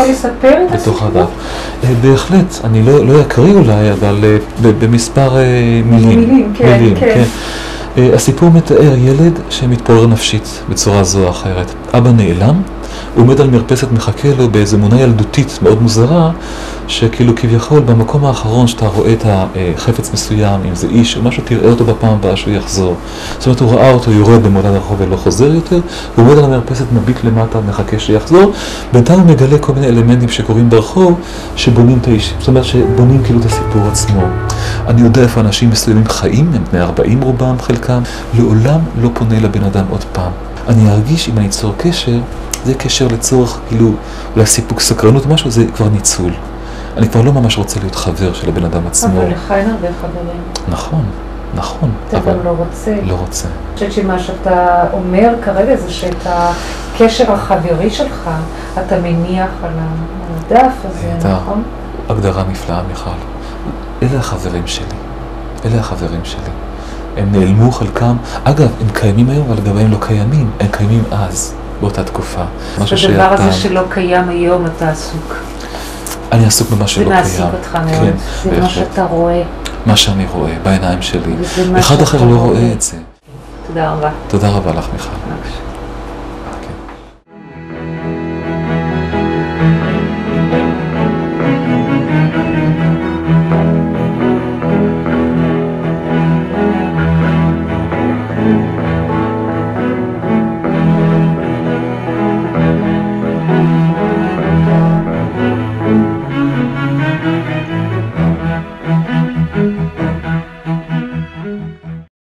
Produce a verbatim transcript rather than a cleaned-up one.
יכול לספר את בתוך הסיפור? הדף. בהחלט, אני לא, לא אקריא אולי, אבל במספר מילים. מילים, כן, מילים, כן. כן. הסיפור מתאר ילד שמתפורר נפשית בצורה זו או אחרת. אבא נעלם, הוא עומד על מרפסת, מחכה לו באיזו אמונה ילדותית מאוד מוזרה, שכאילו כביכול במקום האחרון שאתה רואה את החפץ מסוים, אם זה איש או משהו, תראה אותו בפעם הבאה שהוא יחזור. זאת אומרת, הוא ראה אותו יורד במולד הרחוב ולא חוזר יותר, הוא עומד על המרפסת, מביט למטה, מחכה שיחזור. בינתיים הוא מגלה כל מיני אלמנטים שקורים ברחוב, שבונים את האיש, זאת אומרת שבונים כאילו את הסיפור עצמו. אני יודע איפה אנשים מסוימים חיים, הם בני ארבעים רובם, חלקם, לעולם לא פונה לבן אדם עוד פעם. אני ארגיש אם אני אצור קשר, זה קשר לצורך, כאילו, אולי סיפוק סקרנות, משהו, זה כבר ניצול. אני כבר לא ממש רוצה להיות חבר של הבן אדם עצמו. אבל לך אין הרבה חברים. נכון, נכון. אתה גם לא רוצה. לא רוצה. אני חושבת שמה שאתה אומר כרגע זה שאת הקשר החברי שלך, אתה מניח על הדף הזה, נכון? הגדרה נפלאה, מיכל. אלה החברים שלי. אלה החברים שלי. הם נעלמו חלקם. אגב, הם קיימים היום, אבל גם הם לא קיימים. הם קיימים אז. באותה תקופה. הדבר הזה שלא קיים היום, אתה עסוק. אני עסוק במה שלא קיים. זה מעסיק אותך מאוד. זה מה שאתה רואה. מה שאני רואה בעיניים שלי. אחד אחר לא רואה את זה. תודה רבה. תודה רבה לך, מיכל.